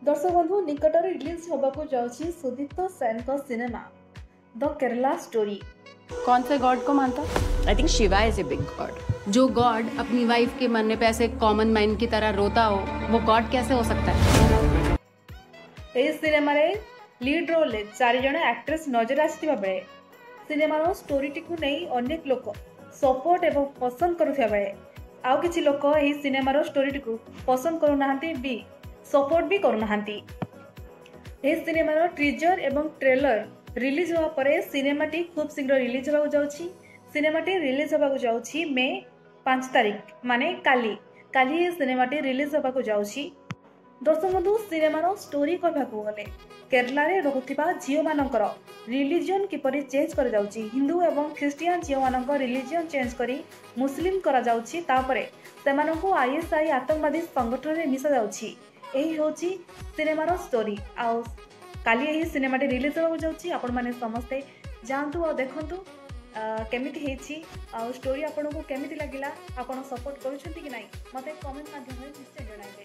दर्शक बंधु निकट रिलीज होबाकू जाउछि सुदीप्त सेन का सिनेमा द केरला स्टोरी। कौन से गॉड को मानता? I think Shiva is a big god. जो गॉड अपनी वाइफ के मरने पे ऐसे कॉमन मैन की तरह रोता हो, वो गॉड कैसे हो सकता है? इस सिनेमा रे लीड रोल ले 4 जण एक्ट्रेस नजर आसिथिबा बेले सिनेमार स्टोरीटी को नहीं अनेक लोक सपोर्ट एवं पसंद करुथिबा बेले आउ किछि लोक एही सिनेमार स्टोरीटी को पसंद करू नाहंती भी सपोर्ट भी करू नाहंती। एही सिनेमार टीजर एवं ट्रेलर रिलीज होवा परे सिनेमाटी खूब शीघ्र रिलीज होबाकू जाउछि। सिनेमाटी रिलीज होबाकू जाउछि मे 5 तारिख माने काली काली सिनेमाटी रिलीज होबाकू जाउछि। दर्शक बंधु सिनेमार स्टोरी कहबाकू गले केरला रे रहुथिबा झियो मानकर रिलीजन किपरि चेंज कर जाउछि। हिंदू एवं ख्रिस्टियन झियो मानकर रिलीजन चेंज करी मुस्लिम करा जाउछि, तापरे सेमानंकु आईएसआई आतंकवादी संगठन रे मिसा जाउछि। एही होछि सिनेमार स्टोरी। आ काली एही सिनेमाटी रिलीज होबाकू जाउछि। आपण माने समस्ते जानतु आ देखंतु केमिति हेछि आ स्टोरी आपनको केमिति लागिला, आपण सपोर्ट करूछंती कि नाही मते कमेंट माध्यम रे निश्चय जणाइबे।